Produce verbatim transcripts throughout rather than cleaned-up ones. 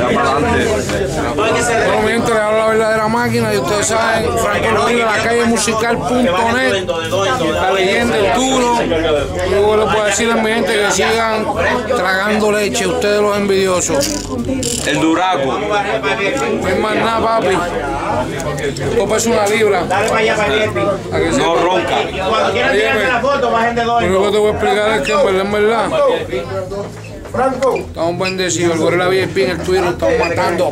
Bueno, mi gente, le hablo la verdadera máquina y ustedes saben, Franco Rodríguez, la calle musical punto net, la leyenda, el duro. Yo les voy a decir a mi gente que sigan tragando leche, ustedes los envidiosos. El duraco. No es más nada, papi. Copa es una libra. No ronca. Cuando quieran tirarse la foto, bajen de dos. Lo único que te voy a explicar es que en verdad, en verdad, estamos bendecidos. El Gorila V I P en el Twitter lo estamos matando.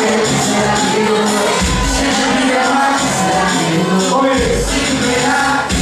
Oye,